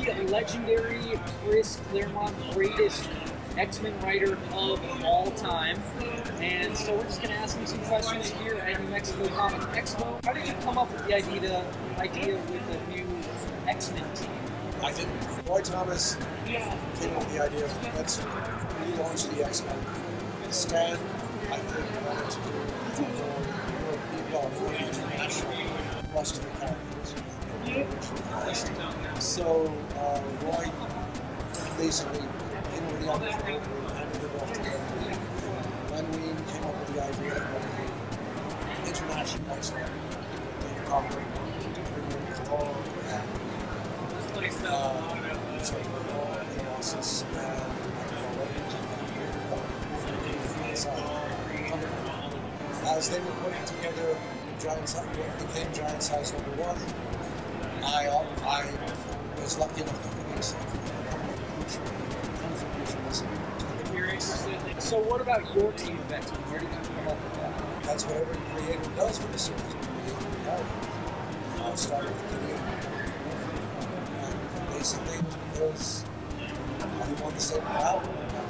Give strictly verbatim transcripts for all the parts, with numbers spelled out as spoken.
the legendary Chris Claremont, greatest X-Men writer of all time. And so we're just going to ask him some questions here at New Mexico Comic Expo. How did you come up with the idea, idea with a new X-Men team? I didn't. Roy Thomas came up with the idea of let's relaunch the X-Men. Stan, I think, wanted to do more, more international plus to the characters. So uh, Roy basically came up with the idea for Wolverine, handed it off to Wolverine. Then we came up with the idea of the international X-Men being covered with Thor and uh, sorry, Thor and Colossus and as they were putting together giant size, what became giant size number one, I I was lucky enough to make some contributions. So what about your team of X-Men? Where did you come up with that? That's what every creator does with a series. Create characters. I'll start with the creator. And basically, because I want the same power.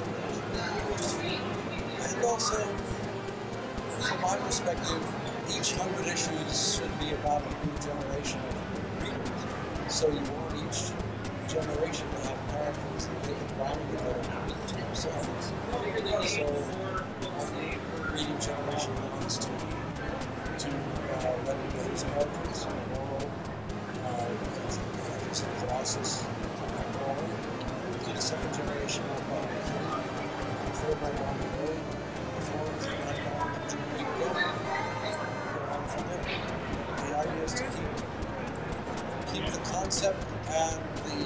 And also, from my perspective, each hundred issues should be about a new generation of readers. So you want each generation to have characters that they can bond with and read to themselves. So the reading generation wants to to uh, let it get its characters, Moral, uh, Colossus, and Moral. The second generation of uh, the third one on the road, the fourth one to keep going. Go on from there. The idea is to keep keep the concept and the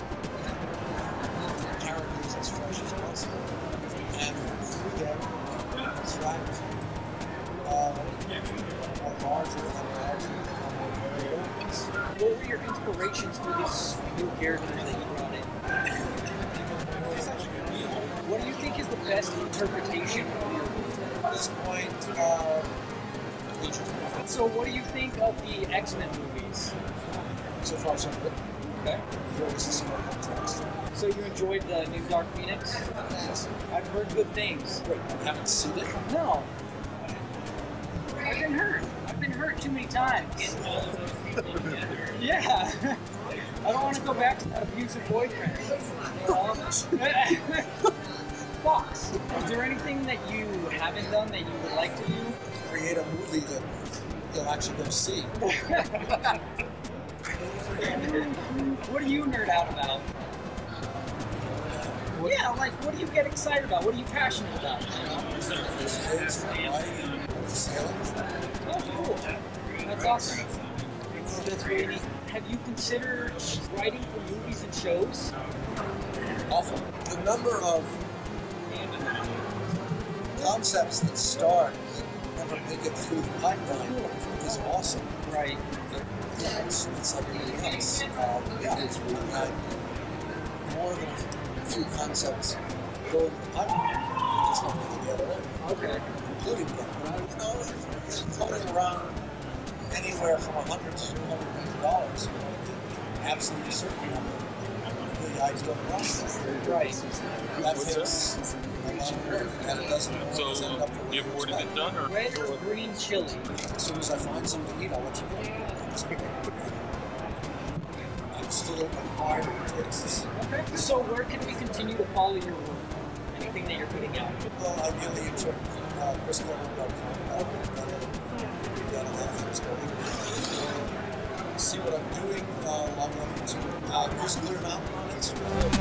characters as fresh as possible, and through them attract uh, a larger and larger number of variables. What were your inspirations for these new characters that you brought in? What do you think is the best interpretation of your work? At this point, uh, Legion. So what do you think of the X-Men movies? So far, so good. Okay. Very similar context. So you enjoyed the new Dark Phoenix? Yes. I've heard good things. Wait, you haven't seen it? No. I've been hurt. I've been hurt too many times. Yeah. I don't want to go back to that abusive boyfriend. You know? Fox, is there anything that you haven't done that you would like to do? Create a movie that you'll actually go see. What do you nerd out about? What? Yeah, like, what do you get excited about? What are you passionate about? You know? Kids, life, sailing. Oh, cool. That's awesome. That's really neat. Have you considered writing for movies and shows? Awful. The number of concepts that start that never make it through the pipeline is awesome. Right. Yeah, it's, it's like anything else. Um, yeah, it's really had more than a few concepts go into the pipeline. They just don't get the other way. Okay. Including them. You know, it's floating around anywhere from a hundred to two hundred million dollars. You know, absolutely certain the ideal process. Right. That takes a lot of work, and it doesn't always So, end up the way you've already been done, or? Red or green chili? As soon as I find something to eat, I'll let you know. I'm still acquiring tastes. Okay. So where can we continue to follow your work? Anything that you're putting out? Well, ideally, you check uh, Chris Claremont dot com. That'll have things going. See what I'm doing. Uh, log on to uh, Chris Claremont on Instagram.